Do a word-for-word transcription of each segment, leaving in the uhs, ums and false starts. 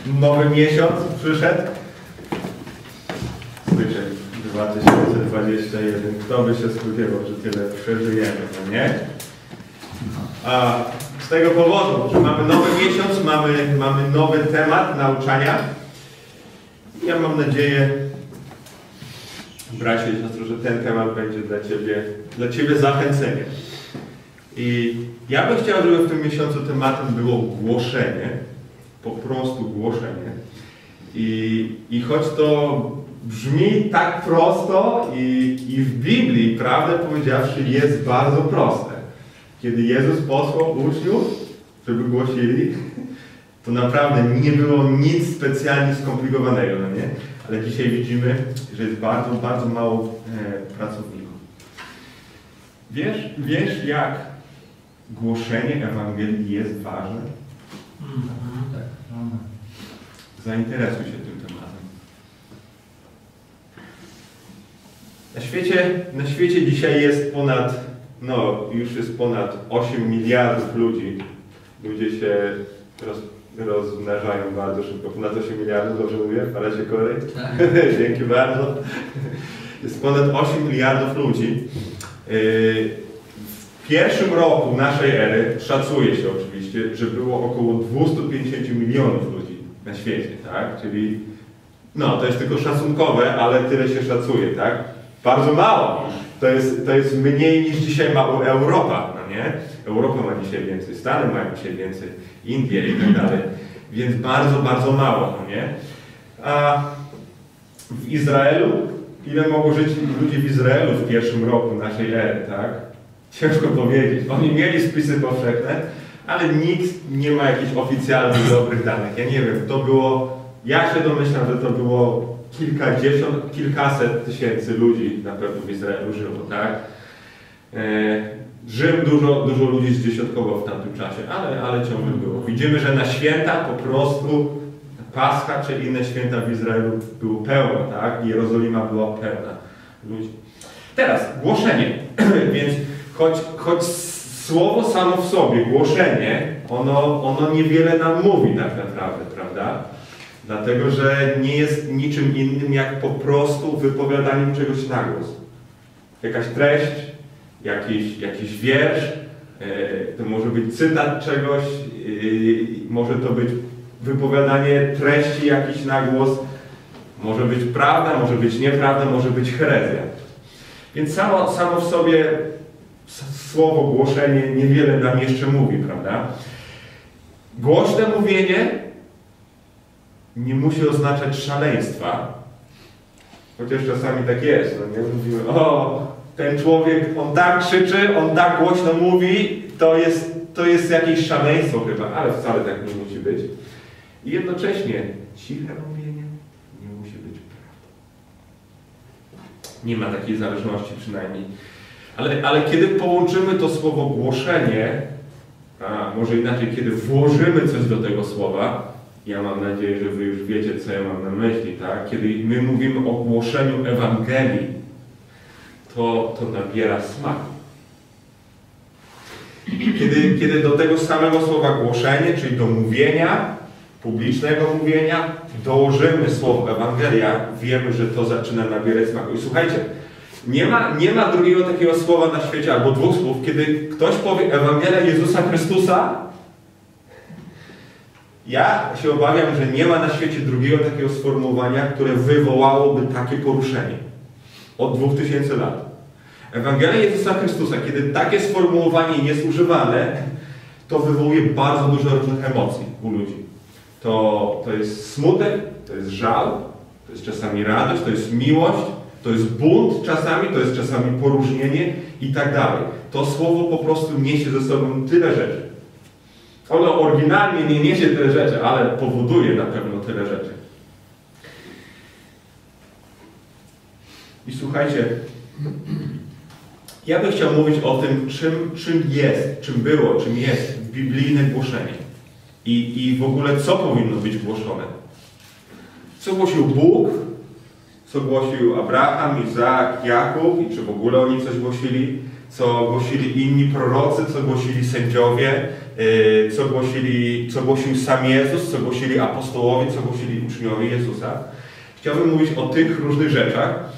nowy miesiąc przyszedł. Styczeń dwa tysiące dwudziesty pierwszy. Kto by się spodziewał, że tyle przeżyjemy, no nie? A z tego powodu, że mamy nowy miesiąc, mamy, mamy nowy temat nauczania. Ja mam nadzieję, bracia i siostry, że ten temat będzie dla Ciebie, dla Ciebie zachęceniem. I ja bym chciał, żeby w tym miesiącu tematem było głoszenie, po prostu głoszenie. I, i choć to brzmi tak prosto i, i w Biblii, prawdę powiedziawszy, jest bardzo proste. Kiedy Jezus posłał uczniów, żeby głosili, to naprawdę nie było nic specjalnie skomplikowanego, no nie? Ale dzisiaj widzimy, że jest bardzo, bardzo mało e, pracowników. Wiesz, wiesz, jak głoszenie Ewangelii jest ważne? Mhm, tak. Zainteresuj się tym tematem. Na świecie, na świecie dzisiaj jest ponad, no już jest ponad osiem miliardów ludzi. Ludzie się roz, rozmnażają bardzo szybko. Ponad osiem miliardów, dobrze mówię? Paracie kolej? Tak. Dzięki bardzo. Jest ponad osiem miliardów ludzi. W pierwszym roku naszej ery, szacuje się oczywiście, że było około dwieście pięćdziesiąt milionów ludzi na świecie, tak? Czyli, no to jest tylko szacunkowe, ale tyle się szacuje, tak? Bardzo mało. To jest, to jest mniej niż dzisiaj ma Europa, no nie? Europa ma dzisiaj więcej, Stany mają dzisiaj więcej, Indie i tak dalej. Więc bardzo, bardzo mało, no nie? A w Izraelu, ile mogło żyć ludzi w Izraelu w pierwszym roku naszej ery, tak? Ciężko powiedzieć. Oni mieli spisy powszechne, ale nikt nie ma jakichś oficjalnych, dobrych danych. Ja nie wiem, to było, ja się domyślam, że to było kilkadziesiąt, kilkaset tysięcy ludzi na pewno w Izraelu żyło, tak? E, Rzym dużo, dużo ludzi zdziesiątkował w tamtym czasie, ale, ale ciągle było. Widzimy, że na święta po prostu Pascha czy inne święta w Izraelu było pełno, tak? Jerozolima była pełna ludzi. Teraz głoszenie, więc choć, choć słowo samo w sobie, głoszenie, ono, ono niewiele nam mówi tak naprawdę, prawda? Dlatego, że nie jest niczym innym jak po prostu wypowiadaniem czegoś na głos. Jakaś treść, jakiś, jakiś wiersz, yy, to może być cytat czegoś, yy, może to być wypowiadanie treści jakiś na głos, może być prawda, może być nieprawda, może być herezja. Więc samo, samo w sobie słowo głoszenie niewiele nam jeszcze mówi, prawda? Głośne mówienie nie musi oznaczać szaleństwa, chociaż czasami tak jest, no nie? Mówimy, o, ten człowiek, on tak krzyczy, on tak głośno mówi, to jest, to jest jakieś szaleństwo chyba, ale wcale tak nie musi być. I jednocześnie ciche mówienie nie musi być prawdą. Nie ma takiej zależności przynajmniej. Ale, ale kiedy połączymy to słowo głoszenie, a może inaczej, kiedy włożymy coś do tego słowa, ja mam nadzieję, że wy już wiecie, co ja mam na myśli, tak? Kiedy my mówimy o głoszeniu Ewangelii, to, to nabiera smaku. Kiedy, kiedy do tego samego słowa głoszenie, czyli do mówienia, publicznego mówienia, dołożymy słowo Ewangelia, wiemy, że to zaczyna nabierać smaku. I słuchajcie, nie ma, nie ma drugiego takiego słowa na świecie, albo dwóch słów, kiedy ktoś powie Ewangelia Jezusa Chrystusa. Ja się obawiam, że nie ma na świecie drugiego takiego sformułowania, które wywołałoby takie poruszenie. Od dwóch tysięcy lat. Ewangelia Jezusa Chrystusa, kiedy takie sformułowanie jest używane, to wywołuje bardzo dużo różnych emocji u ludzi. To, to jest smutek, to jest żal, to jest czasami radość, to jest miłość, to jest bunt czasami, to jest czasami poróżnienie i tak dalej. To słowo po prostu niesie ze sobą tyle rzeczy. Ono oryginalnie nie niesie tyle rzeczy, ale powoduje na pewno tyle rzeczy. I słuchajcie, ja bym chciał mówić o tym, czym, czym jest, czym było, czym jest biblijne głoszenie. I, I w ogóle co powinno być głoszone. Co głosił Bóg, co głosił Abraham, Izaak, Jakub i czy w ogóle oni coś głosili, co głosili inni prorocy, co głosili sędziowie, co głosili, co głosił sam Jezus, co głosili apostołowie, co głosili uczniowie Jezusa. Chciałbym mówić o tych różnych rzeczach.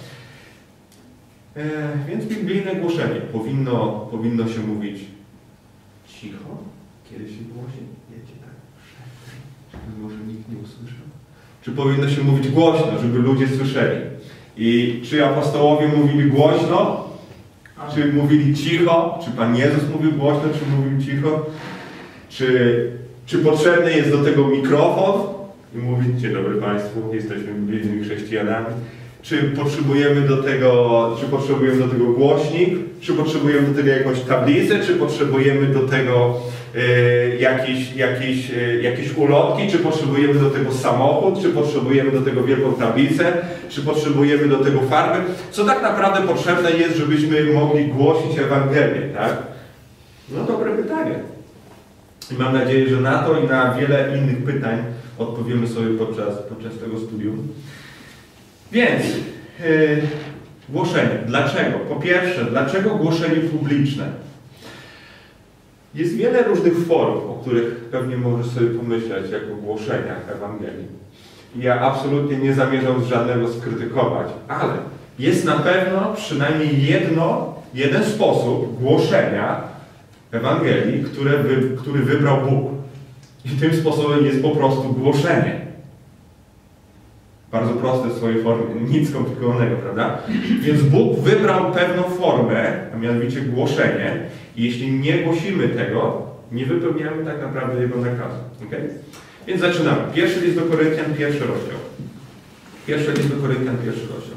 Więc biblijne głoszenie powinno, powinno się mówić cicho, kiedy się głosi, wiecie, tak, żeby może nikt nie usłyszał. Czy powinno się mówić głośno, żeby ludzie słyszeli? I czy apostołowie mówili głośno, czy mówili cicho? Czy Pan Jezus mówił głośno, czy mówił cicho? Czy, czy potrzebny jest do tego mikrofon? I mówić, dzień dobry Państwu, jesteśmy biblijnymi chrześcijanami. Czy potrzebujemy do tego, czy potrzebujemy do tego głośnik? Czy potrzebujemy do tego jakąś tablicę? Czy potrzebujemy do tego e, jakieś, jakieś, e, jakieś ulotki? Czy potrzebujemy do tego samochód? Czy potrzebujemy do tego wielką tablicę? Czy potrzebujemy do tego farby? Co tak naprawdę potrzebne jest, żebyśmy mogli głosić Ewangelię, tak? No dobre pytanie. I mam nadzieję, że na to i na wiele innych pytań odpowiemy sobie podczas, podczas tego studium. Więc yy, głoszenie. Dlaczego? Po pierwsze, dlaczego głoszenie publiczne? Jest wiele różnych form, o których pewnie możesz sobie pomyśleć jako głoszenia Ewangelii. Ja absolutnie nie zamierzam żadnego skrytykować, ale jest na pewno przynajmniej jedno, jeden sposób głoszenia Ewangelii, które wy, który wybrał Bóg. I tym sposobem jest po prostu głoszenie. Bardzo proste w swojej formie, nic skomplikowanego, prawda? Więc Bóg wybrał pewną formę, a mianowicie głoszenie. I jeśli nie głosimy tego, nie wypełniamy tak naprawdę Jego nakazu. Okay? Więc zaczynamy. Pierwszy list do Koryntian, pierwszy rozdział. Pierwszy list do Koryntian, pierwszy rozdział.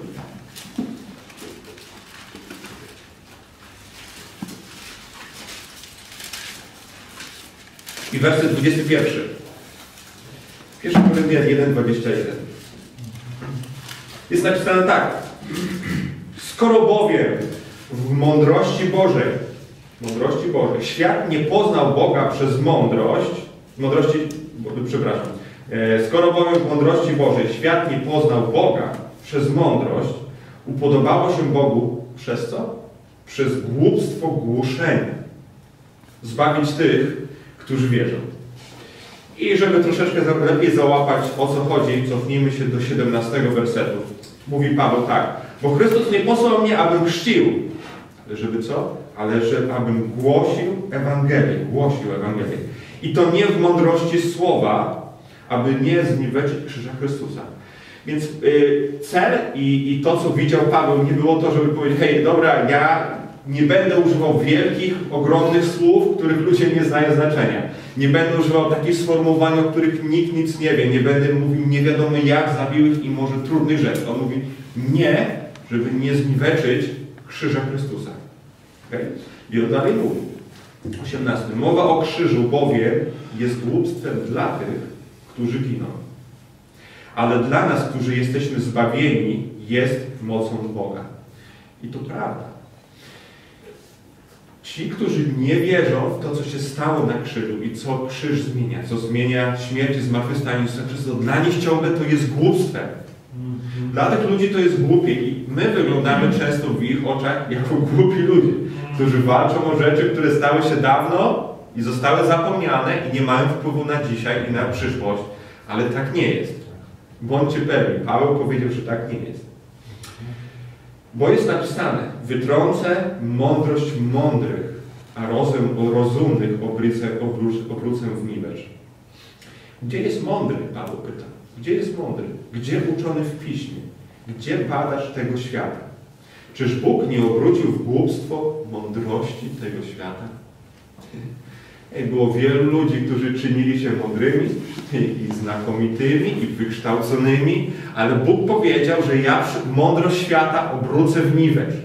I werset dwudziesty pierwszy. Pierwszy Koryntian jeden, dwadzieścia jeden. Jest napisane tak. Skoro bowiem w mądrości Bożej, mądrości Bożej, świat nie poznał Boga przez mądrość, mądrości, przepraszam, skoro bowiem w mądrości Bożej świat nie poznał Boga przez mądrość, upodobało się Bogu przez co? Przez głupstwo głoszenia. Zbawić tych, którzy wierzą. I żeby troszeczkę lepiej załapać, o co chodzi, cofnijmy się do siedemnastego wersetu. Mówi Paweł tak. Bo Chrystus nie posłał mnie, abym chrzcił. Ale żeby co? Ale że abym głosił Ewangelię. Głosił Ewangelię. I to nie w mądrości słowa, aby nie zniweczyć krzyża Chrystusa. Więc yy, cel i, i to, co widział Paweł, nie było to, żeby powiedzieć, hej, dobra, ja nie będę używał wielkich, ogromnych słów, których ludzie nie znają znaczenia. Nie będę używał takich sformułowań, o których nikt nic nie wie. Nie będę mówił nie wiadomo jak zawiłych i może trudnych rzeczy. On mówi nie, żeby nie zniweczyć krzyża Chrystusa. Okay? I on dalej mówi. osiemnasty. Mowa o krzyżu bowiem jest głupstwem dla tych, którzy giną. Ale dla nas, którzy jesteśmy zbawieni, jest mocą Boga. I to prawda. Ci, którzy nie wierzą w to, co się stało na krzyżu i co krzyż zmienia, co zmienia śmierć i zmartwychwstanie Jezusa Chrystusa, dla nich ciągle to jest głupstwem. Mm-hmm. Dla tych ludzi to jest głupie i my wyglądamy często w ich oczach jako głupi ludzie, którzy walczą o rzeczy, które stały się dawno i zostały zapomniane i nie mają wpływu na dzisiaj i na przyszłość. Ale tak nie jest. Bądźcie pewni. Paweł powiedział, że tak nie jest. Bo jest napisane, wytrącę mądrość mądrych, a rozum rozumnych obrócę, obrócę w niwecz. Gdzie jest mądry? Paweł pyta. Gdzie jest mądry? Gdzie uczony w piśmie? Gdzie badacz tego świata? Czyż Bóg nie obrócił w głupstwo mądrości tego świata? Było wielu ludzi, którzy czynili się mądrymi i znakomitymi i wykształconymi, ale Bóg powiedział, że ja mądrość świata obrócę w niwecz.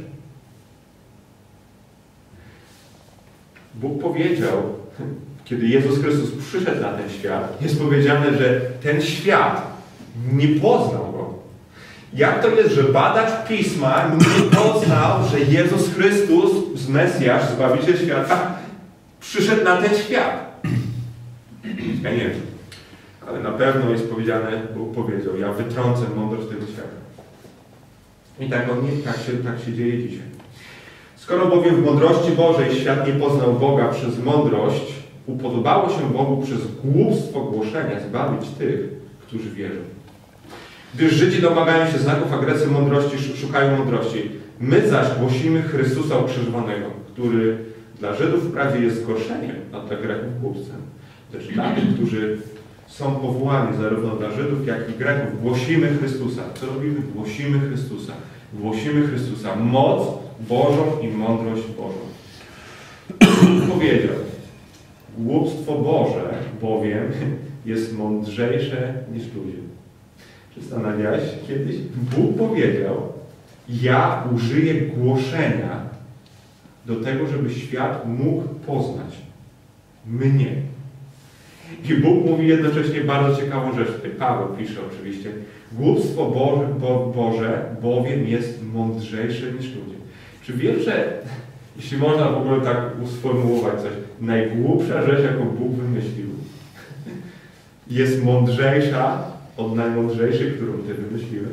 Bóg powiedział, kiedy Jezus Chrystus przyszedł na ten świat, jest powiedziane, że ten świat nie poznał Go. Jak to jest, że badacz Pisma nie poznał, że Jezus Chrystus, Mesjasz, Zbawiciel świata, przyszedł na ten świat? Ja nie wiem. Ale na pewno jest powiedziane, Bóg powiedział, ja wytrącę mądrość tego świata. I tak, on nie, tak, się, tak się dzieje dzisiaj. Skoro bowiem w mądrości Bożej świat nie poznał Boga przez mądrość, upodobało się Bogu przez głupstwo głoszenia zbawić tych, którzy wierzą. Gdyż Żydzi domagają się znaków, a Grecy mądrości, szukają mądrości. My zaś głosimy Chrystusa ukrzyżowanego, który dla Żydów wprawdzie jest zgorszeniem, a dla Greków głupstwem. Lecz dla tych, którzy są powołani zarówno dla Żydów, jak i Greków, głosimy Chrystusa. Co robimy? Głosimy Chrystusa. Głosimy Chrystusa. Moc Bożą i mądrość Bożą. Powiedział, głupstwo Boże bowiem jest mądrzejsze niż ludzie. Zastanawiałeś się kiedyś? Bóg powiedział, ja użyję głoszenia do tego, żeby świat mógł poznać mnie. I Bóg mówi jednocześnie bardzo ciekawą rzecz. Tutaj Paweł pisze oczywiście. Głupstwo Boże, Bo, Boże bowiem jest mądrzejsze niż ludzie. Czy wiesz, że jeśli można w ogóle tak sformułować coś, najgłupsza rzecz, jaką Bóg wymyślił, jest mądrzejsza od najmądrzejszej, którą Ty wymyśliłeś?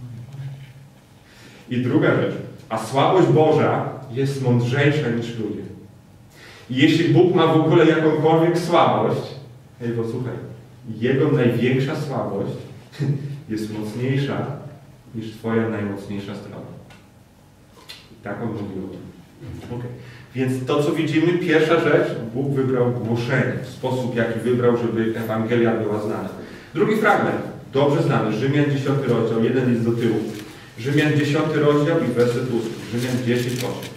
I druga rzecz. A słabość Boża jest mądrzejsza niż ludzie. I jeśli Bóg ma w ogóle jakąkolwiek słabość, hej, posłuchaj, Jego największa słabość jest mocniejsza niż Twoja najmocniejsza strona. Tak on mówił o tym. Okay. Więc to, co widzimy, pierwsza rzecz, Bóg wybrał głoszenie w sposób, jaki wybrał, żeby Ewangelia była znana. Drugi fragment, dobrze znany, Rzymian dziesiąty rozdział, jeden list do tyłu. Rzymian dziesiąty rozdział i werset ósmy. Rzymian dziesięć osiem.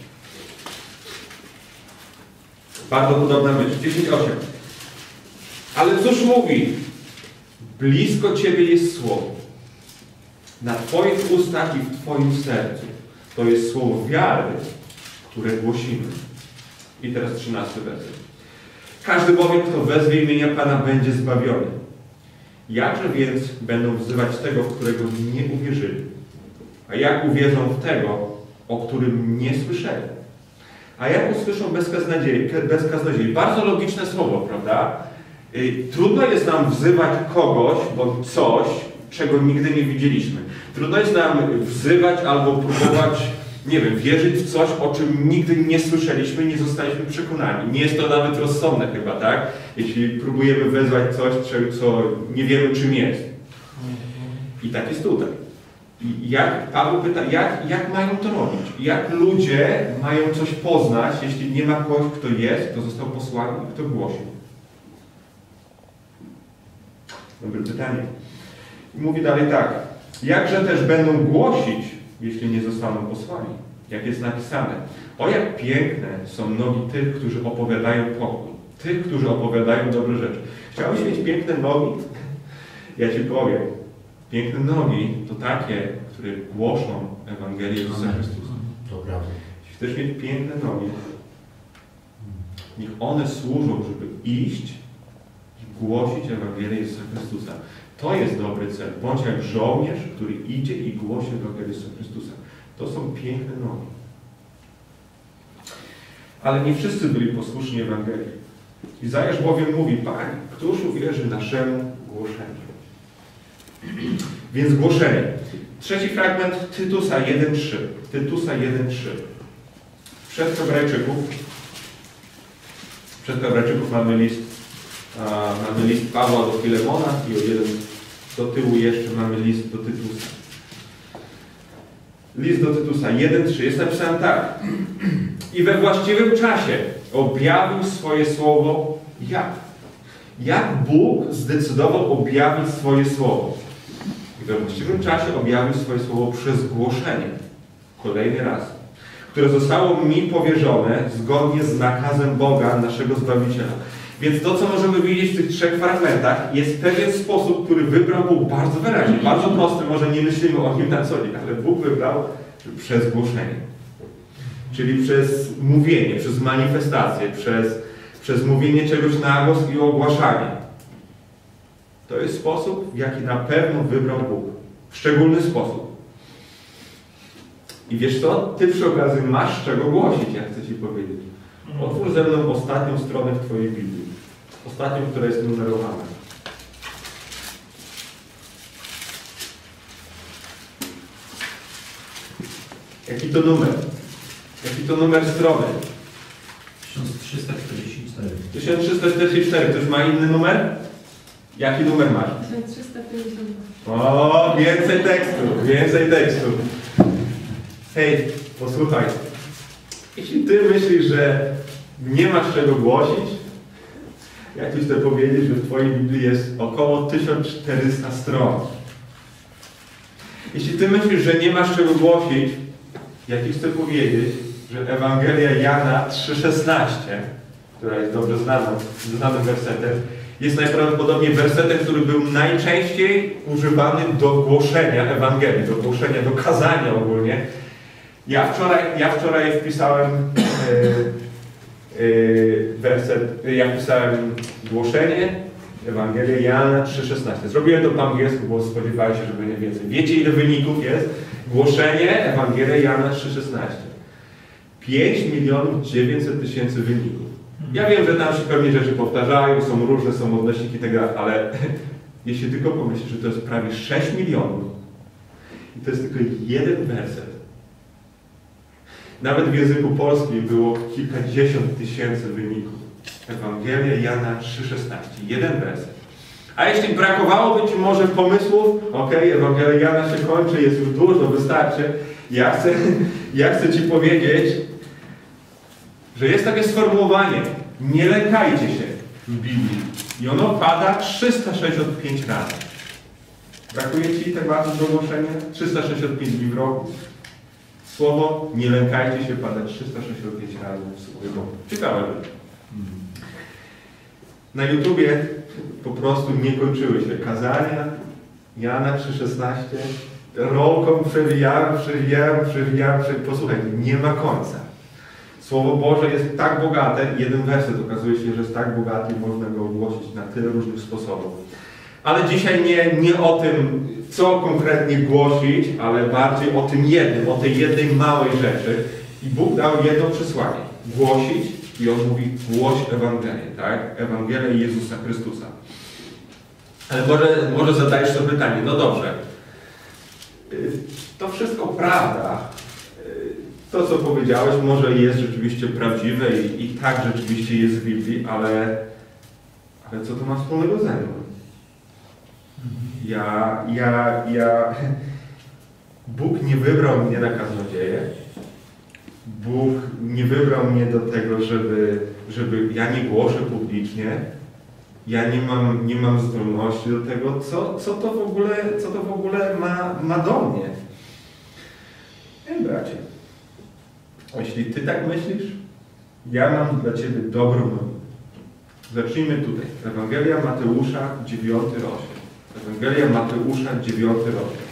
Bardzo podobna myśl. dziesięć osiem. Ale cóż mówi? Blisko Ciebie jest słowo. Na Twoich ustach i w Twoim sercu. To jest słowo wiary, które głosimy. I teraz trzynasty werset. Każdy bowiem, kto wezwie imienia Pana, będzie zbawiony. Jakże więc będą wzywać tego, w którego nie uwierzyli? A jak uwierzą w tego, o którym nie słyszeli? A jak usłyszą bez kaznodziei? Bez kaznodziei? Bardzo logiczne słowo, prawda? Trudno jest nam wzywać kogoś, bądź coś, czego nigdy nie widzieliśmy. Trudno jest nam wzywać albo próbować, nie wiem, wierzyć w coś, o czym nigdy nie słyszeliśmy i nie zostaliśmy przekonani. Nie jest to nawet rozsądne chyba, tak? Jeśli próbujemy wezwać coś, co nie wiemy, czym jest. I tak jest tutaj. I jak, Paweł pyta, jak, jak mają to robić? Jak ludzie mają coś poznać, jeśli nie ma kogoś, kto jest, kto został posłany i kto głosi? Dobre pytanie. I mówi dalej tak. Jakże też będą głosić, jeśli nie zostaną posłani? Jak jest napisane. O jak piękne są nogi tych, którzy opowiadają pokój. Tych, którzy opowiadają dobre rzeczy. Chciałbyś mieć piękne nogi? Ja Ci powiem. Piękne nogi to takie, które głoszą Ewangelię Jezusa Chrystusa. To prawda. Jeśli chcesz mieć piękne nogi, niech one służą, żeby iść i głosić Ewangelię Jezusa Chrystusa. To jest dobry cel. Bądź jak żołnierz, który idzie i głosi Ewangelię Jezusa Chrystusa. To są piękne nogi. Ale nie wszyscy byli posłuszni Ewangelii. Izajasz bowiem mówi, Panie, któż uwierzy naszemu głoszeniu? Więc głoszenie. Trzeci fragment Tytusa jeden trzy. Tytusa jeden trzy. Przed Hebrajczyków. Przed Hebrajczyków mamy list, a, mamy list Pawła do Filemona i o jeden do tyłu jeszcze mamy list do Tytusa. List do Tytusa jeden trzy. Jest napisane tak. I we właściwym czasie objawił swoje słowo jak? Jak Bóg zdecydował objawić swoje słowo? I we właściwym czasie objawił swoje słowo przez głoszenie. Kolejny raz. Które zostało mi powierzone zgodnie z nakazem Boga, naszego Zbawiciela. Więc to, co możemy widzieć w tych trzech fragmentach, jest pewien sposób, który wybrał Bóg bardzo wyraźnie. Bardzo prosty, może nie myślimy o nim na co dzień, ale Bóg wybrał przez głoszenie. Czyli przez mówienie, przez manifestację, przez, przez mówienie czegoś na głos i ogłaszanie. To jest sposób, w jaki na pewno wybrał Bóg. W szczególny sposób. I wiesz co? Ty przy okazji masz czego głosić, ja chcę Ci powiedzieć. Otwórz ze mną ostatnią stronę w Twojej Biblii. Ostatnią, która jest numerowana. Jaki to numer? Jaki to numer strony? tysiąc trzysta czterdzieści cztery. tysiąc trzysta czterdzieści cztery. Ktoś ma inny numer? Jaki numer masz? tysiąc trzysta pięćdziesiąt dwa. O, więcej tekstu, więcej tekstu. Hej, posłuchaj. Jeśli ty myślisz, że nie masz czego głosić, ja ci chcę powiedzieć, że w twojej Biblii jest około tysiąc czterysta stron. Jeśli ty myślisz, że nie masz czego głosić, ja ci chcę powiedzieć, że Ewangelia Jana trzy szesnaście, która jest dobrze znaną, znanym wersetem, jest najprawdopodobniej wersetem, który był najczęściej używany do głoszenia Ewangelii, do głoszenia, do kazania ogólnie. Ja wczoraj, ja wczoraj wpisałem yy, yy, werset, ja wpisałem głoszenie Ewangelia Jana trzy szesnaście. Zrobiłem to po angielsku, bo spodziewałem się, że będzie więcej. Wiecie, ile wyników jest? Głoszenie Ewangelia Jana trzy szesnaście. pięć milionów dziewięćset tysięcy wyników. Ja wiem, że tam się pewnie rzeczy powtarzają, są różne, są odnośniki i tak dalej, ale jeśli tylko pomyślisz, że to jest prawie sześć milionów i to jest tylko jeden werset. Nawet w języku polskim było kilkadziesiąt tysięcy wyników. Ewangelia Jana trzy szesnaście. Jeden werset. A jeśli brakowałoby ci może pomysłów, ok, Ewangelia Jana się kończy, jest już dużo, wystarczy. Ja chcę, ja chcę ci powiedzieć, że jest takie sformułowanie, nie lękajcie się w Biblii. I ono pada trzysta sześćdziesiąt pięć razy. Brakuje ci tak bardzo do ogłoszenia? trzysta sześćdziesiąt pięć dni w roku. Słowo nie lękajcie się pada trzysta sześćdziesiąt pięć razy w Słowie Bożym. Ciekawe rzeczy. Na YouTubie po prostu nie kończyły się kazania Jana trzy szesnaście. Rolką przewijałem, przewijałem, przewijałem, przewijałem. Posłuchajcie, nie ma końca. Słowo Boże jest tak bogate, jeden werset okazuje się, że jest tak bogaty i można go ogłosić na tyle różnych sposobów. Ale dzisiaj nie, nie o tym, co konkretnie głosić, ale bardziej o tym jednym, o tej jednej małej rzeczy. I Bóg dał jedno przesłanie. Głosić i On mówi, głoś Ewangelię, tak? Ewangelię Jezusa Chrystusa. Ale może, może zadajesz sobie pytanie, no dobrze, to wszystko prawda. To, co powiedziałeś, może jest rzeczywiście prawdziwe i, i tak rzeczywiście jest w Biblii, ale, ale co to ma wspólnego ze mną? Ja, ja, ja... Bóg nie wybrał mnie na kaznodzieję. Bóg nie wybrał mnie do tego, żeby, żeby ja nie głoszę publicznie. Ja nie mam, nie mam zdolności do tego, co, co to w ogóle, co to w ogóle ma, ma do mnie. Ej, bracie. Jeśli ty tak myślisz, ja mam dla ciebie dobrą nowinę. Zacznijmy tutaj. Ewangelia Mateusza, dziewiąty rozdział. Ewangelia Mateusza, dziewiąty rozdział.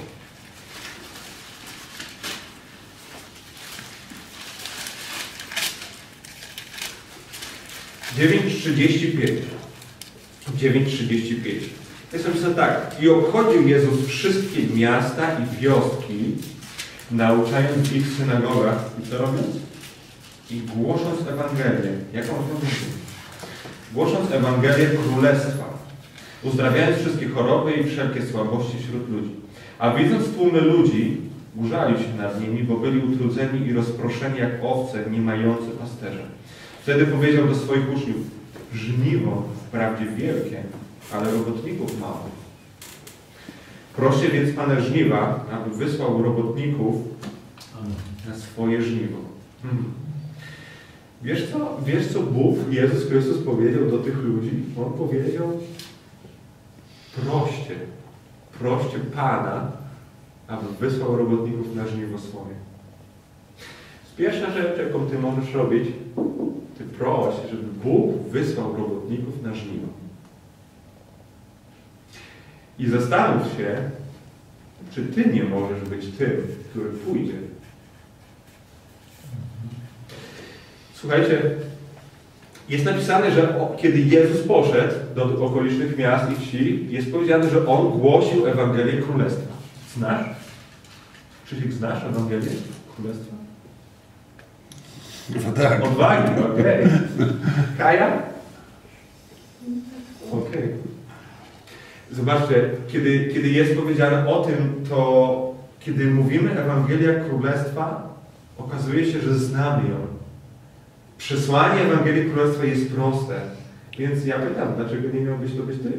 dziewięć trzydzieści pięć. dziewięć trzydzieści pięć. Jest napisane tak. I obchodził Jezus wszystkie miasta i wioski, nauczając ich w synagogach. I co robiąc? I głosząc Ewangelię. Jaką Ewangelię? Głosząc Ewangelię Królestwa. Uzdrawiając wszystkie choroby i wszelkie słabości wśród ludzi. A widząc tłumy ludzi, użalił się nad nimi, bo byli utrudzeni i rozproszeni jak owce, nie mające pasterza. Wtedy powiedział do swoich uczniów, żniwo wprawdzie wielkie, ale robotników mało. Proście więc Pana żniwa, aby wysłał robotników na swoje żniwo. Hmm. Wiesz co, wiesz co Bóg, Jezus Chrystus powiedział do tych ludzi? On powiedział, proście, proście Pana, aby wysłał robotników na żniwo swoje. Pierwsza rzecz, jaką ty możesz robić, ty proś, żeby Bóg wysłał robotników na żniwo. I zastanów się, czy ty nie możesz być tym, który pójdzie. Słuchajcie, jest napisane, że kiedy Jezus poszedł do okolicznych miast i wsi, jest powiedziane, że On głosił Ewangelię Królestwa. Znasz? Krzysiek, znasz Ewangelię Królestwa? No tak. Odwagi, okej. Okay. Kaja? Okej. Okay. Zobaczcie, kiedy, kiedy jest powiedziane o tym, to kiedy mówimy Ewangelia Królestwa, okazuje się, że znamy ją. Przesłanie Ewangelii Królestwa jest proste. Więc ja pytam, dlaczego nie miałbyś to być ty?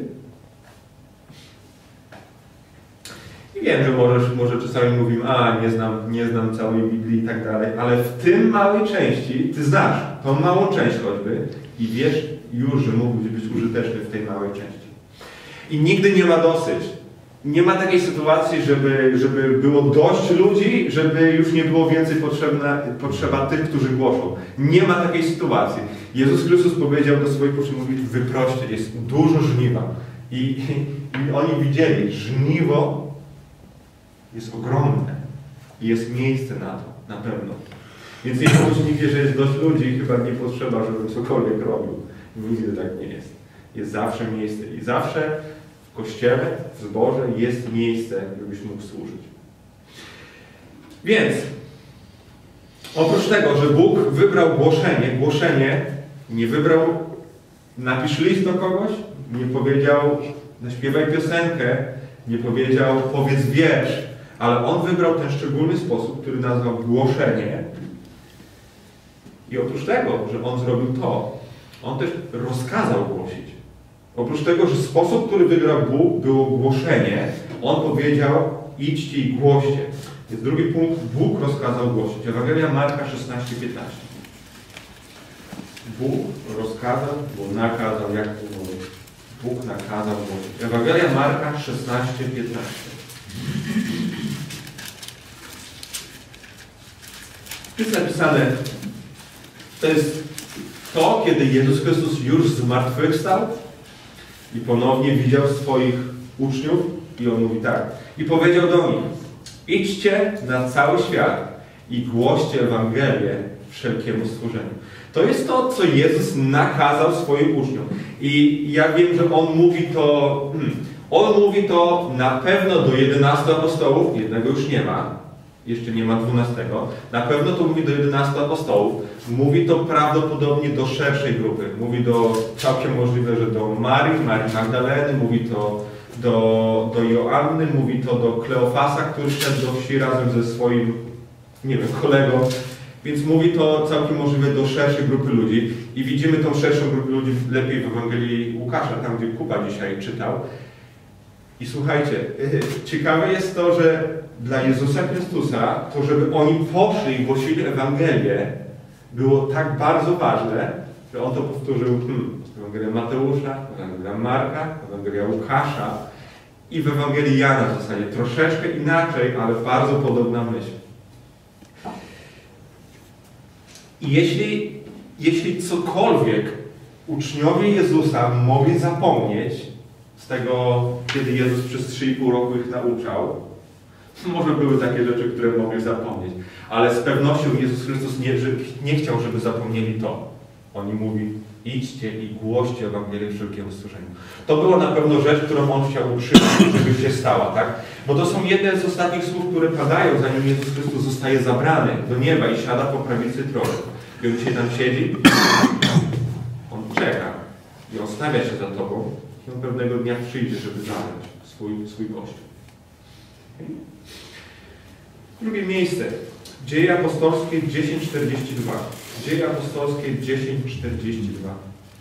I wiem, że możesz, może czasami mówimy, a nie znam, nie znam całej Biblii i tak dalej, ale w tym małej części, ty znasz tą małą część choćby i wiesz już, że mógłbyś być użyteczny w tej małej części. I nigdy nie ma dosyć. Nie ma takiej sytuacji, żeby, żeby było dość ludzi, żeby już nie było więcej potrzebna, potrzeba tych, którzy głoszą. Nie ma takiej sytuacji. Jezus Chrystus powiedział do swoich uczniów, mówi, wyproście, jest dużo żniwa. I, i, I oni widzieli, żniwo jest ogromne. I jest miejsce na to, na pewno. Więc jeśli ktoś nie wie, że jest dość ludzi, chyba nie potrzeba, żebym cokolwiek robił. Nigdy tak nie jest. Jest zawsze miejsce. I zawsze w Kościele, w zborze jest miejsce, żebyś mógł służyć. Więc oprócz tego, że Bóg wybrał głoszenie, głoszenie nie wybrał, napisz list do kogoś, nie powiedział, zaśpiewaj piosenkę, nie powiedział, powiedz wiersz, ale On wybrał ten szczególny sposób, który nazwał głoszenie. I oprócz tego, że On zrobił to, On też rozkazał głosić. Oprócz tego, że sposób, który wybrał Bóg, było głoszenie, On powiedział, idźcie i głoście. Jest drugi punkt, Bóg rozkazał głosić. Ewangelia Marka szesnaście piętnaście. Bóg rozkazał, bo nakazał, jak to mówi. Bóg nakazał głosić. Ewangelia Marka szesnaście piętnaście. Jest napisane, to jest to, kiedy Jezus Chrystus już zmartwychwstał i ponownie widział swoich uczniów i On mówi tak. I powiedział do nich, idźcie na cały świat i głoście Ewangelię wszelkiemu stworzeniu. To jest to, co Jezus nakazał swoim uczniom. I ja wiem, że On mówi to, hmm, On mówi to na pewno do jedenastu apostołów, jednego już nie ma, jeszcze nie ma dwunastego, na pewno to mówi do jedenastu apostołów, mówi to prawdopodobnie do szerszej grupy, mówi do, całkiem możliwe, że do Marii, Marii Magdaleny, mówi to do, do Joanny, mówi to do Kleofasa, który szedł do wsi razem ze swoim, nie wiem, kolegą, więc mówi to całkiem możliwe do szerszej grupy ludzi i widzimy tą szerszą grupę ludzi lepiej w Ewangelii Łukasza, tam gdzie Kuba dzisiaj czytał. I słuchajcie, ciekawe jest to, że dla Jezusa Chrystusa, to żeby oni poszli i głosili Ewangelię, było tak bardzo ważne, że On to powtórzył hmm, Ewangelia Mateusza, Ewangelia Marka, Ewangelia Łukasza i w Ewangelii Jana w zasadzie troszeczkę inaczej, ale bardzo podobna myśl. I jeśli, jeśli cokolwiek uczniowie Jezusa mogli zapomnieć z tego, kiedy Jezus przez trzy i pół roku ich nauczał, może były takie rzeczy, które mogli zapomnieć, ale z pewnością Jezus Chrystus nie, nie chciał, żeby zapomnieli to. On mówi, idźcie i głoście Ewangelię wszelkiemu stworzeniu. To było na pewno rzecz, którą On chciał utrzymać, żeby się stała, tak? Bo to są jedne z ostatnich słów, które padają, zanim Jezus Chrystus zostaje zabrany do nieba i siada po prawicy tronu. I On dzisiaj tam siedzi, On czeka i On stawia się za Tobą i On pewnego dnia przyjdzie, żeby zabrać swój, swój Kościół. Okay? Drugie miejsce. Dzieje apostolskie dziesięć czterdzieści dwa. Dzieje apostolskie dziesięć czterdzieści dwa.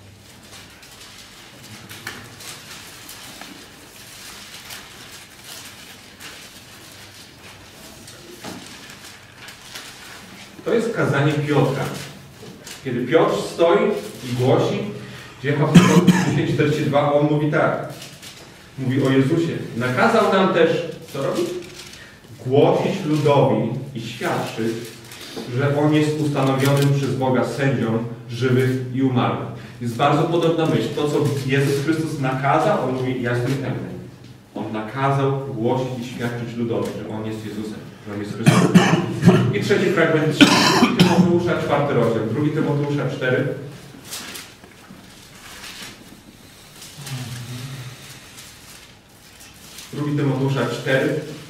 To jest kazanie Piotra. Kiedy Piotr stoi i głosi, Dzieje apostolskie dziesięć czterdzieści dwa, on mówi tak. Mówi o Jezusie. Nakazał nam też, co robić? Głosić ludowi i świadczyć, że On jest ustanowionym przez Boga sędzią żywych i umarłych. Jest bardzo podobna myśl. To, co Jezus Chrystus nakazał, On mówi, ja jestem pewny. On nakazał głosić i świadczyć ludowi, że On jest Jezusem, że On jest Chrystusem. I trzeci fragment, drugi Tymoteusza, czwarty rozdział. drugi Tymoteusza, cztery. drugi Tymoteusza, cztery.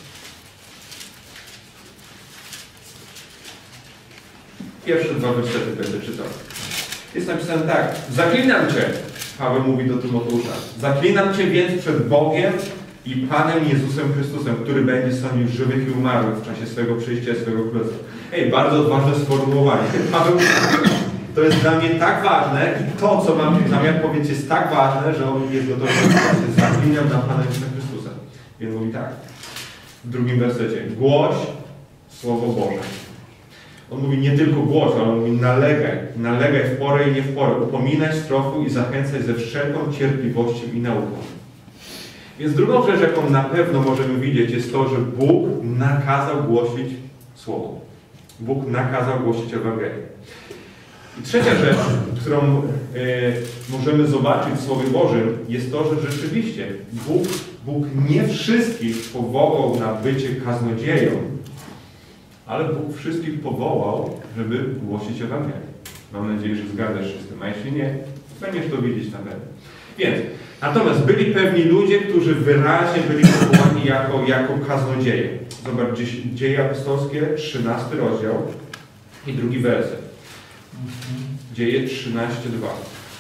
Pierwsze dwa wersety będę czytał. Jest napisane tak. Zaklinam Cię, Paweł mówi do Tymoteusza. Zaklinam Cię więc przed Bogiem i Panem Jezusem Chrystusem, który będzie sądził żywych i umarłych w czasie swego przyjścia i swego królestwa. Ej, bardzo odważne sformułowanie. Paweł, to jest dla mnie tak ważne i to, co mam zamiar powiedzieć, jest tak ważne, że on jest gotowy się zakliniam na Pana Jezusa Chrystusa. Więc mówi tak, w drugim wersecie, głoś Słowo Boże. On mówi nie tylko głoś, ale on mówi nalegaj, nalegaj w porę i nie w porę, upominaj, strofuj i zachęcaj ze wszelką cierpliwością i nauką. Więc drugą rzecz, jaką na pewno możemy widzieć, jest to, że Bóg nakazał głosić Słowo. Bóg nakazał głosić Ewangelię. I trzecia rzecz, którą e, możemy zobaczyć w Słowie Bożym, jest to, że rzeczywiście Bóg, Bóg nie wszystkich powołał na bycie kaznodzieją, ale Bóg wszystkich powołał, żeby głosić Ewangelię. Mam nadzieję, że zgadzasz się z tym, a jeśli nie, będziesz to widzieć na pewno. Więc, natomiast byli pewni ludzie, którzy wyraźnie byli powołani jako, jako kaznodzieje. Zobacz, Dzieje Apostolskie, trzynasty rozdział i drugi werset. Dzieje trzynaście, dwa.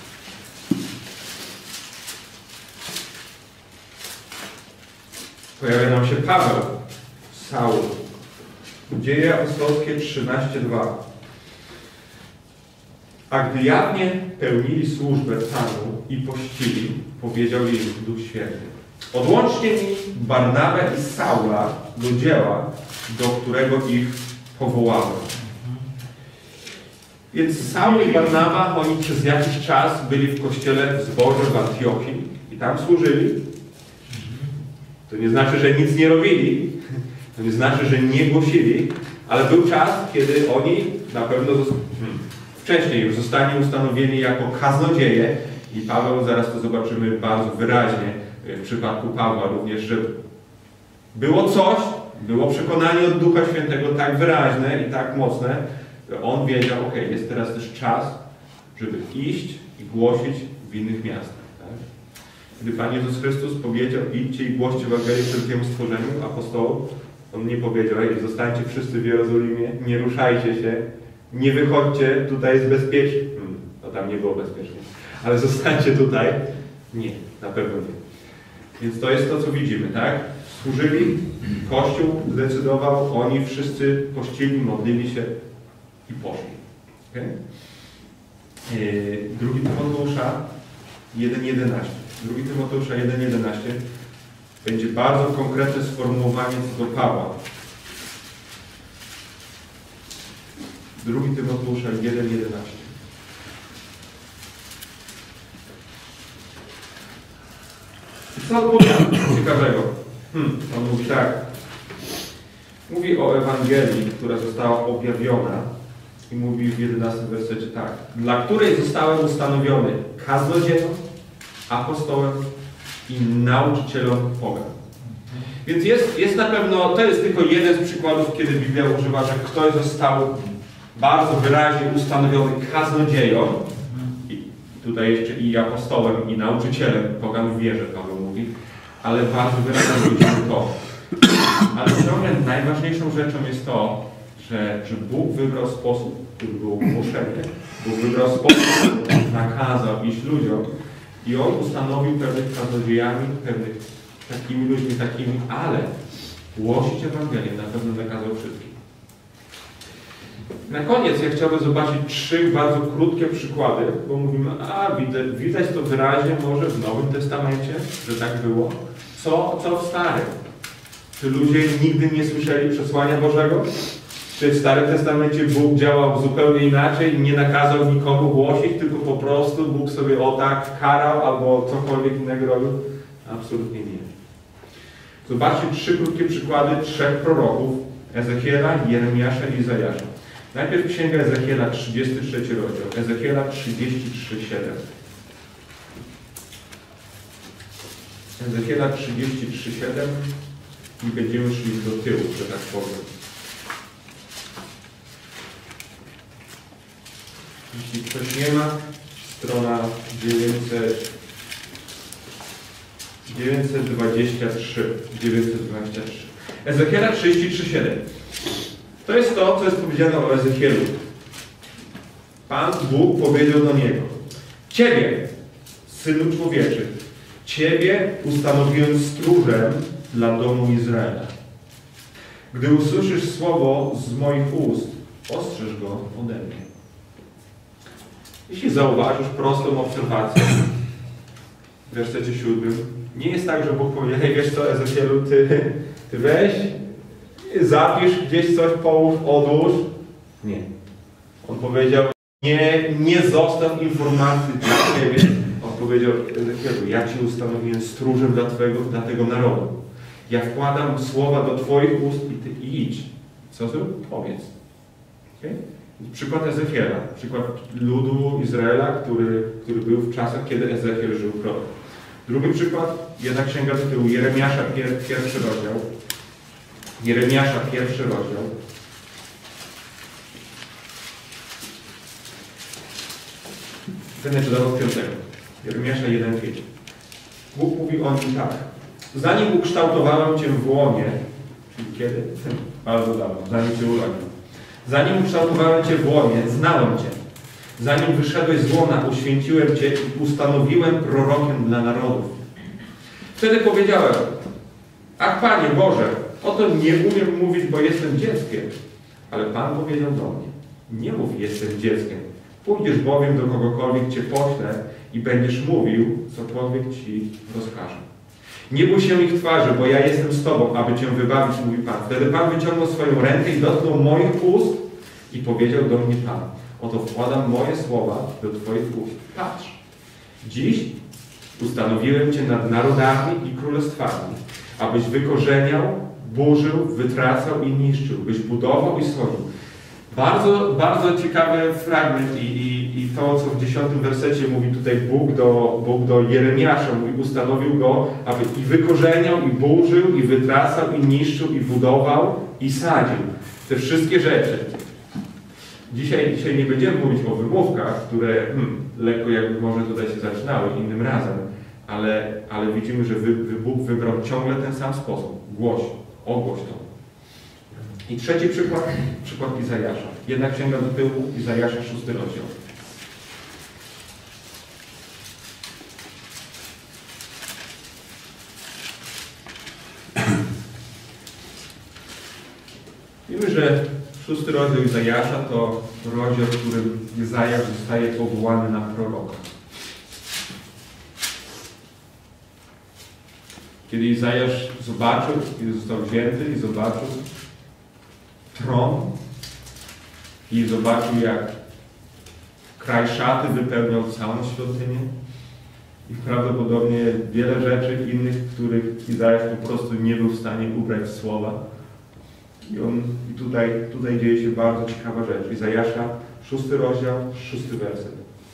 Pojawia nam się Paweł, Saul. Dzieje Apostolskie trzynaście, dwa. A gdy jawnie pełnili służbę Panu i pościli, powiedział im Duch Święty: odłączcie mi Barnabę i Saula do dzieła, do którego ich powołałem. Więc Saul i Barnaba, oni przez jakiś czas byli w kościele w zborze w Antiochii i tam służyli. To nie znaczy, że nic nie robili, to nie znaczy, że nie głosili, ale był czas, kiedy oni na pewno hmm, wcześniej już zostali ustanowieni jako kaznodzieje i Paweł, zaraz to zobaczymy bardzo wyraźnie w przypadku Pawła również, że było coś, było przekonanie od Ducha Świętego tak wyraźne i tak mocne, że on wiedział, ok, jest teraz też czas, żeby iść i głosić w innych miastach. Tak? Gdy Pan Jezus Chrystus powiedział, idźcie i głoście Ewangelię wszelkiemu stworzeniu, apostołom, on nie powiedział, ej, zostańcie wszyscy w Jerozolimie, nie ruszajcie się, nie wychodźcie, tutaj jest bezpiecznie. Hmm, no tam nie było bezpiecznie. Ale zostańcie tutaj. Nie, na pewno nie. Więc to jest to, co widzimy, tak? Służyli, Kościół zdecydował, oni wszyscy pościli, modlili się i poszli. Okay? Yy, drugi Tymoteusza jeden jedenaście. Drugi Tymoteusza jeden jedenaście będzie bardzo konkretne sformułowanie co do Pawła. Drugi Tymoteusza jeden jedenaście. I co odpowiada ciekawego? Hmm, on mówi tak. Mówi o Ewangelii, która została objawiona i mówi w jedenastym wersecie tak. Dla której zostałem ustanowiony kaznodzieją, apostołem i nauczycielem pogan. Więc jest, jest na pewno, to jest tylko jeden z przykładów, kiedy Biblia używa, że ktoś został bardzo wyraźnie ustanowiony kaznodzieją, i tutaj jeszcze i apostołem, i nauczycielem pogan w wierze, Paweł mówi, ale bardzo wyraźnie widzimy to. Ale ciągle najważniejszą rzeczą jest to, że, że Bóg wybrał sposób, który było głoszenie. Bóg wybrał sposób, który nakazał iść ludziom i On ustanowił pewnych kaznodziejami, pewnych takimi ludźmi, takimi, ale głosić Ewangelię na pewno nakazał wszystkim. Na koniec ja chciałbym zobaczyć trzy bardzo krótkie przykłady, bo mówimy, a widać, widać to wyraźnie może w Nowym Testamencie, że tak było. Co, co w Starym? Czy ludzie nigdy nie słyszeli przesłania Bożego? Czy w Starym Testamencie Bóg działał zupełnie inaczej i nie nakazał nikomu głosić, tylko po prostu Bóg sobie o tak karał albo cokolwiek innego robił? Absolutnie nie. Zobaczcie trzy krótkie przykłady trzech proroków: Ezechiela, Jeremiasza i Izajasza. Najpierw Księga Ezechiela, trzydziesty trzeci rozdział. Ezechiela trzydzieści trzy, siedem. Ezechiela trzydzieści trzy, siedem i będziemy szli do tyłu, że tak powiem. Jeśli ktoś nie ma, strona dziewięćset, dziewięćset dwadzieścia trzy. dziewięćset dwadzieścia trzy. Ezechiela trzydzieści trzy, siedem. To jest to, co jest powiedziane o Ezechielu. Pan Bóg powiedział do niego: Ciebie, Synu człowieczy, Ciebie ustanowiłem stróżem dla domu Izraela. Gdy usłyszysz słowo z moich ust, ostrzeż go ode mnie. Jeśli zauważysz prostą obserwację w wersecie siódmym, nie jest tak, że Bóg powie: hej, wiesz co, Ezechielu, ty, ty weź, zapisz gdzieś coś, połóż, odłóż. Nie. On powiedział: nie, nie zostaw informacji dla Ciebie. On powiedział: Ezechielu, ja Ci ustanowiłem stróżem dla, twojego, dla tego narodu. Ja wkładam słowa do Twoich ust i Ty idź. Co zrób? Powiedz. Okay? Przykład Ezechiela, przykład ludu Izraela, który, który był w czasach, kiedy Ezechiel żył prorok. Drugi przykład, jedna księga do tyłu, Jeremiasza, pier, pierwszy rozdział. Jeremiasza, pierwszy rozdział. Będę czytał od piątego. Jeremiasza jeden pięć. Bóg mówi o nim tak. Zanim ukształtowałem Cię w łonie, czyli kiedy? Bardzo dawno, zanim Cię urodził. Zanim ukształtowałem Cię w łonie, znałem Cię. Zanim wyszedłeś z łona, uświęciłem Cię i ustanowiłem prorokiem dla narodów. Wtedy powiedziałem: ach, Panie Boże, oto nie umiem mówić, bo jestem dzieckiem. Ale Pan powiedział do mnie: nie mów, jestem dzieckiem. Pójdziesz bowiem do kogokolwiek Cię poślę i będziesz mówił, cokolwiek Ci rozkaże. Nie bój się ich twarzy, bo ja jestem z Tobą, aby Cię wybawić, mówi Pan. Wtedy Pan wyciągnął swoją rękę i dotknął moich ust i powiedział do mnie Pan: oto wkładam moje słowa do Twoich ust. Patrz, dziś ustanowiłem Cię nad narodami i królestwami, abyś wykorzeniał, burzył, wytracał i niszczył, byś budował i schodził. Bardzo, bardzo ciekawy fragment i, i, i to, co w dziesiątym wersecie mówi tutaj Bóg do, Bóg do Jeremiasza, mówi: ustanowił go, aby i wykorzeniał, i burzył, i wytracał, i niszczył, i budował, i sadził. Te wszystkie rzeczy. Dzisiaj, dzisiaj nie będziemy mówić o wymówkach, które hmm, lekko jakby może tutaj się zaczynały innym razem, ale, ale widzimy, że wy, wy Bóg wybrał ciągle ten sam sposób. Głoś, ogłoś to. I trzeci przykład, przykład Izajasza. Jedna księga do tyłu, Izajasza, szósty rozdział. Wiemy, że szósty rozdział Izajasza to rozdział, w którym Izajasz zostaje powołany na proroka. Kiedy Izajasz zobaczył, kiedy został wzięty i zobaczył tron i zobaczył, jak kraj szaty wypełniał całą świątynię i prawdopodobnie wiele rzeczy innych, których Izajasz po prostu nie był w stanie ubrać w słowa. I, on, i tutaj, tutaj dzieje się bardzo ciekawa rzecz. Izajasza, szósty rozdział, szósty werset.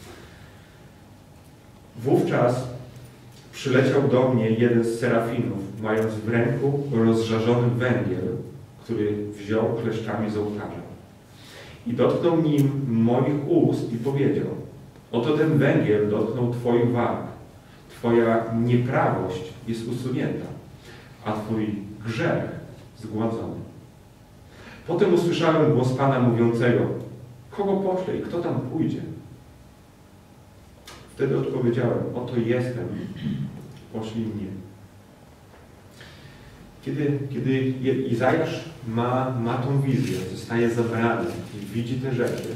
Wówczas przyleciał do mnie jeden z serafinów, mając w ręku rozżarzony węgiel, który wziął kleszczami z ołtarza. I dotknął nim moich ust i powiedział: oto ten węgiel dotknął Twoich warg. Twoja nieprawość jest usunięta, a Twój grzech zgładzony. Potem usłyszałem głos Pana mówiącego: kogo poślę i kto tam pójdzie? Wtedy odpowiedziałem: oto jestem, poślij mnie. Kiedy, kiedy Izajasz ma, ma tą wizję, zostaje zabrany i widzi te rzeczy,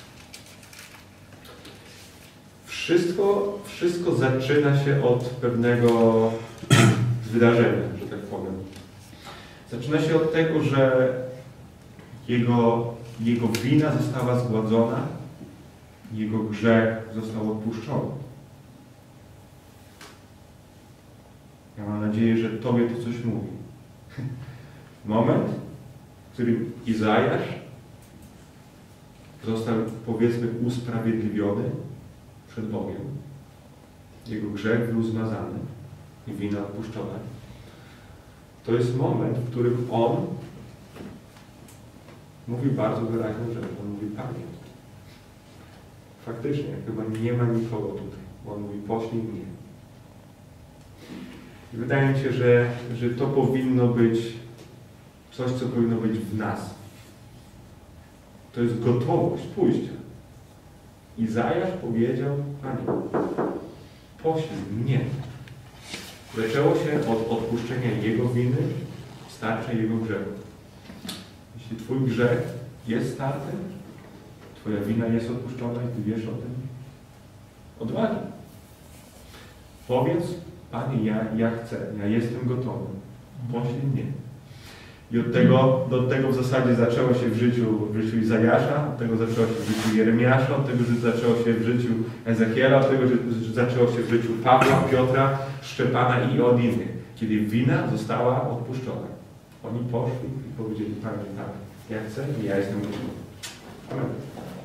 wszystko, wszystko zaczyna się od pewnego wydarzenia, że tak powiem. Zaczyna się od tego, że jego, jego wina została zgładzona, jego grzech został odpuszczony. Ja mam nadzieję, że Tobie to coś mówi. Moment, w którym Izajasz został, powiedzmy, usprawiedliwiony przed Bogiem. Jego grzech był zmazany i wina odpuszczona. To jest moment, w którym on mówi bardzo wyraźną rzecz. On mówi: Panie, faktycznie, chyba nie ma nikogo tutaj. Bo on mówi: poślij mnie. I wydaje mi się, że, że to powinno być coś, co powinno być w nas. To jest gotowość pójścia. Izajasz powiedział: Panie, poślij mnie. Zaczęło się od odpuszczenia jego winy, starcia jego grzechu. Jeśli Twój grzech jest starty, Twoja wina jest odpuszczona i Ty wiesz o tym, Odwagi. Powiedz, Panie, ja, ja chcę, ja jestem gotowy. Poślij mnie. I od tego, do tego w zasadzie zaczęło się w życiu, w życiu Izajasza, od tego zaczęło się w życiu Jeremiasza, od tego że zaczęło się w życiu Ezechiela, od tego że zaczęło się w życiu Pawła, Piotra, Szczepana i od innych. Kiedy wina została odpuszczona. Oni poszli i powiedzieli, Panie, tak, ja chcę i ja jestem gotowy. Amen.